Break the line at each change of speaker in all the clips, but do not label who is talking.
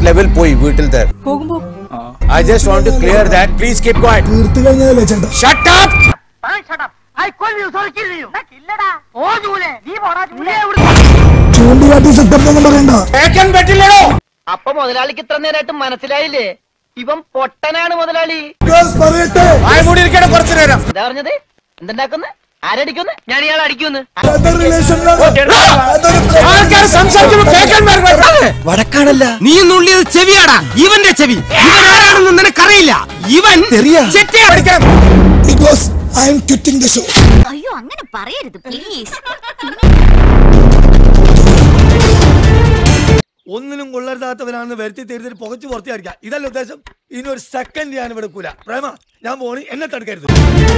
level poi veetil there. I just want to clear that. Please keep quiet. Shut up!
Shut up. I call you, sorry, kill you. Killada. Oh, Jule. Leave or Jule.
Taken betilero.
Appa Modaliki Traneratum Manasilai. Even Potanana Modali.
I would get a person.
Darnade? The Nakuna? Aradicun? Yania Adicun.
Other relation.
Vadakadala. Nean only Cheviada. Even the Chevi. Even the Karela. Even Chetia.
Because I am quitting the show.
Are you going to parade, please?
ഒന്നിനും കൊള്ളരുതാത്തവനാണെന്ന് വരുത്തി തീർത്തിട്ട് പുകച്ചു പുറത്തിയായിരിക്കാം. ഇതല്ല ഉദ്ദേശം. ഇനി ഒരു second ഞാൻ ഇവിടെ കൂല. പ്രേമ ഞാൻ പോണി എന്നെ തടുക്കരുത്.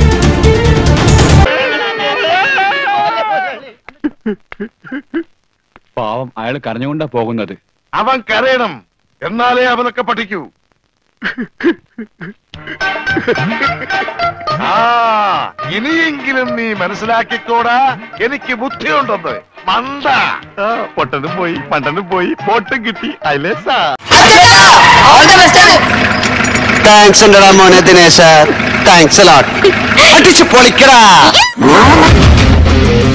പാവം അയാൾ കരഞ്ഞുകൊണ്ടാ പോകുന്നത്.
അവൻ കരയണം, എന്നാലേ അവനൊക്കെ പഠിക്കൂ. ഇനിയെങ്കിലും നീ മനസ്സിലാക്കിക്കോടാ, എനിക്ക് ബുദ്ധിയുണ്ടെന്ന്. മണ്ട പൊട്ടനും പോയി മണ്ടനും പോയി പോട്ടും കിട്ടി.
Thanks a lot, Dinesh. Thanks a lot. What is your polikara?